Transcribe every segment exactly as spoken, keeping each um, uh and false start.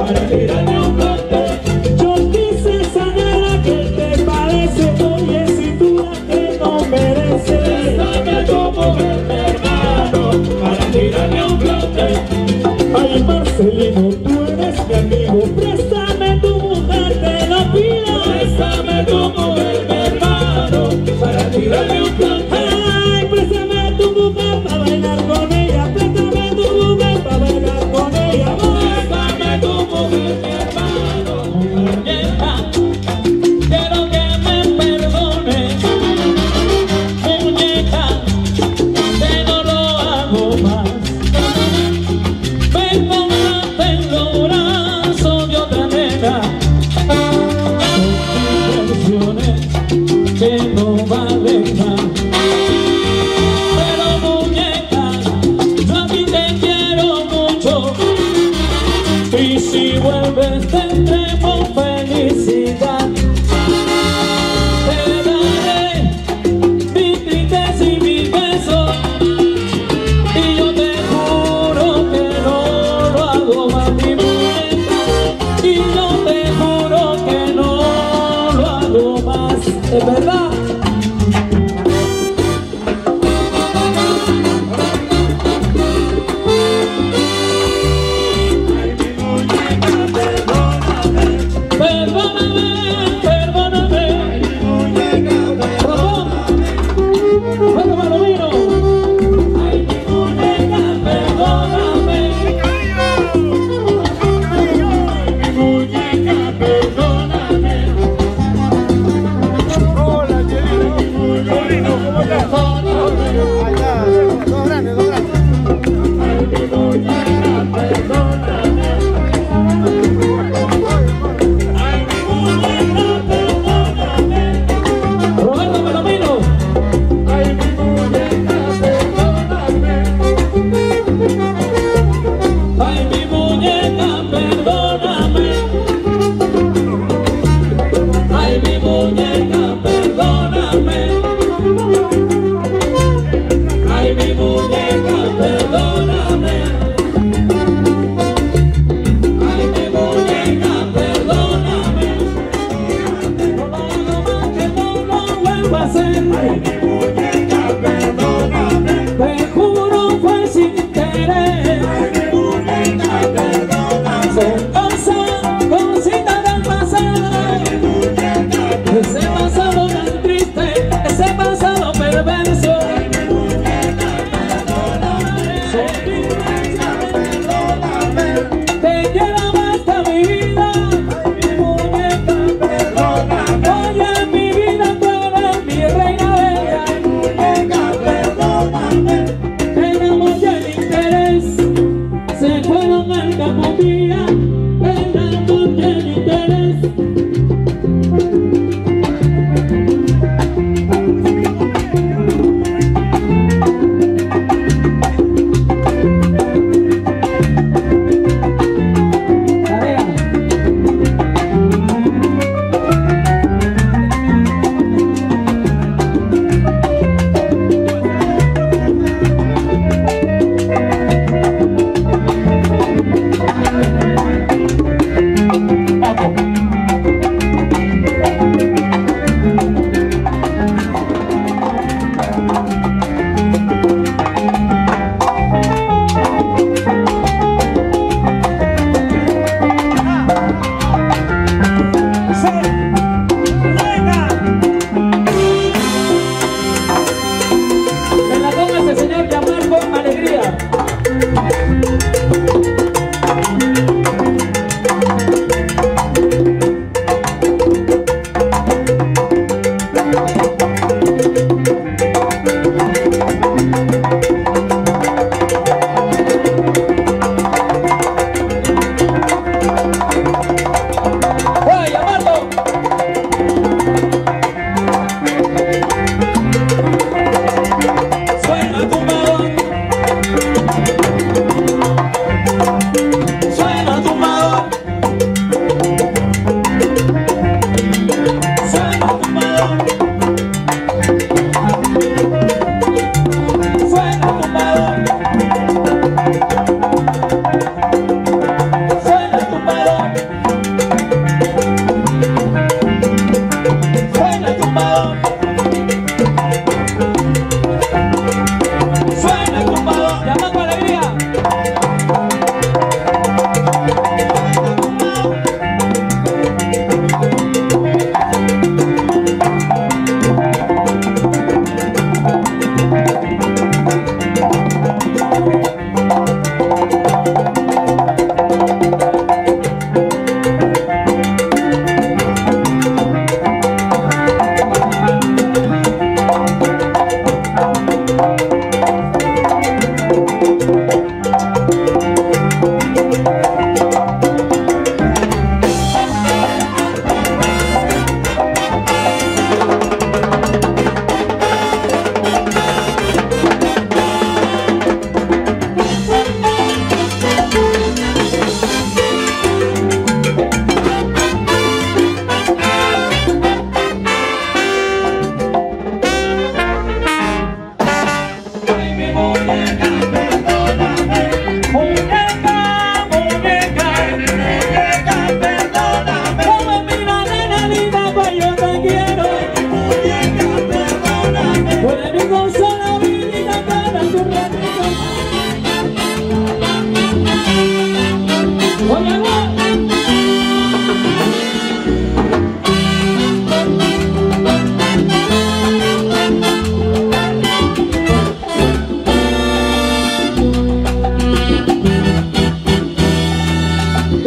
para tirarme un bloque. Yo quise sanar que te parece, oye, cintura que no merece. Préstame tu mujer, mi hermano, para tirarme un bloque. Ay, Marcelino, tú eres mi amigo, préstame tu mujer, te lo pido. Préstame tu mujer, mi hermano, para tirarme un bloque. Ay, préstame tu mujer para bailar con ella, préstame tu mujer para bailar con ella. Préstame tu mujer, mi hermano. Muñeca, quiero que me perdone. Muñeca, que no lo hago más. Perdónate en los brazos de otra nena. Son intenciones que no valen nada. Pero muñeca, yo a ti te quiero mucho. Y si vuelves tendremos felicidad. Te daré mis tristezas y mis besos. Y yo te juro que no lo hago más, mi muñeca. Y yo te juro que no lo hago más. Es verdad. Ay, mi muñeca, perdóname. Perdóname.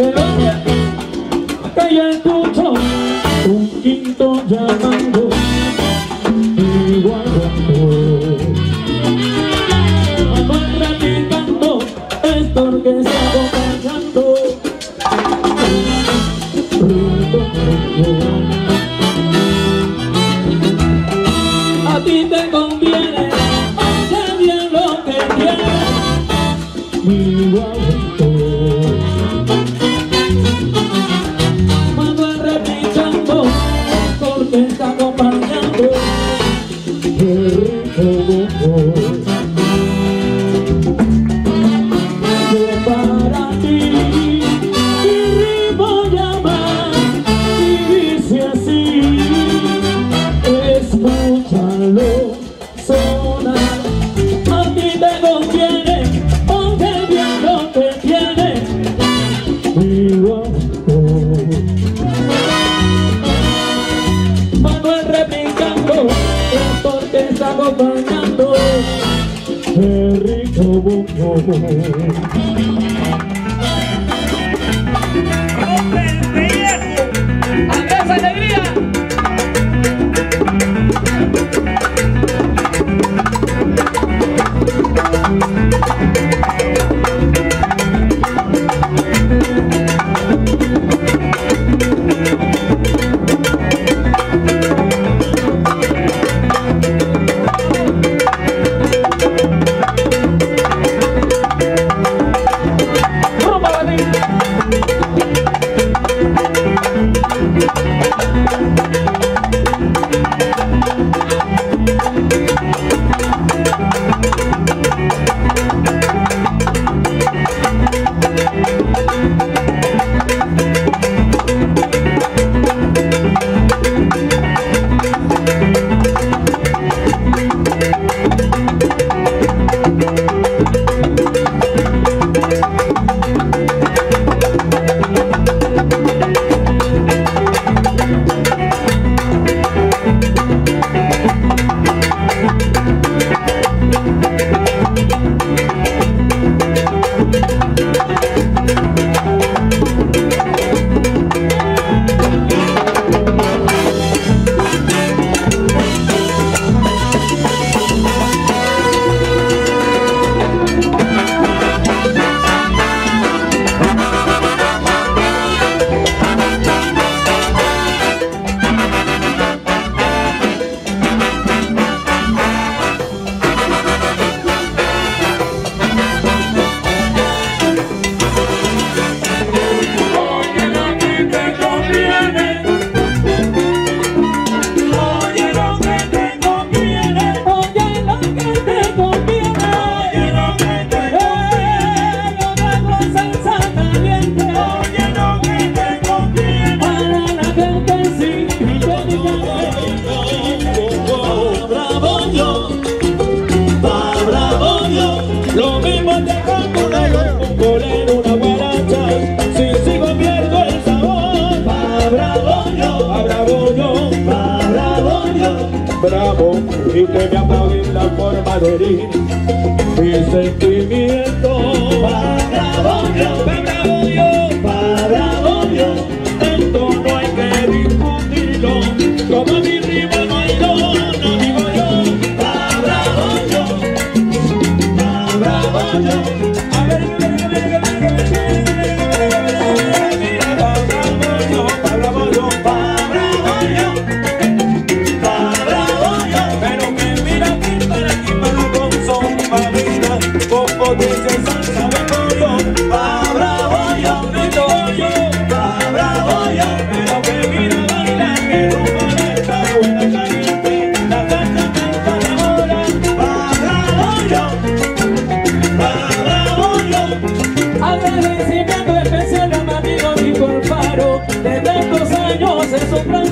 Pero que yo escucho un quinto llamando igual cuando replicando esto que está acompañando. A ti te conviene, oye bien lo que quieres, igual cuando es replicando porque está acompañando. Qué rico yo para ti mi ritmo llama y dice así, escúchalo sonar. A ti te conviene, oye bien lo que tiene, igual cuando es replicando es porque está acompañando. Qué rico bongo. ¡Andrés Alegría! Lo mismo te como una un en una guaracha, si sigo pierdo el sabor. Pa' bravo yo, pa' bravo yo, pa' bravo yo, bravo, y que me apague la forma de herir mi sentimiento. Pa' bravo yo, pa' bravo yo, pa' bravo yo, esto no hay que discutirlo, como mi rima no hay no, no digo yo. Pa' bravo yo, pa' bravo yo. A ver, a ver, a ver, a ver, a ver, mira, pa' bravo yo, pa' bravo yo, pa' bravo yo, pa' bravo yo. Pero que mira aquí para aquí para con son, pa' vida, con potencia y salsa vengo yo. Pa' bravo yo, grito yo, pa' bravo yo. Pero que mira baila, que rumba está buena caliente, la cancha canta la hora. Pa' bravo yo, pa' bravo yo. Agradecimiento especial a mi amigo Víctor Faro, de tantos años en su plan.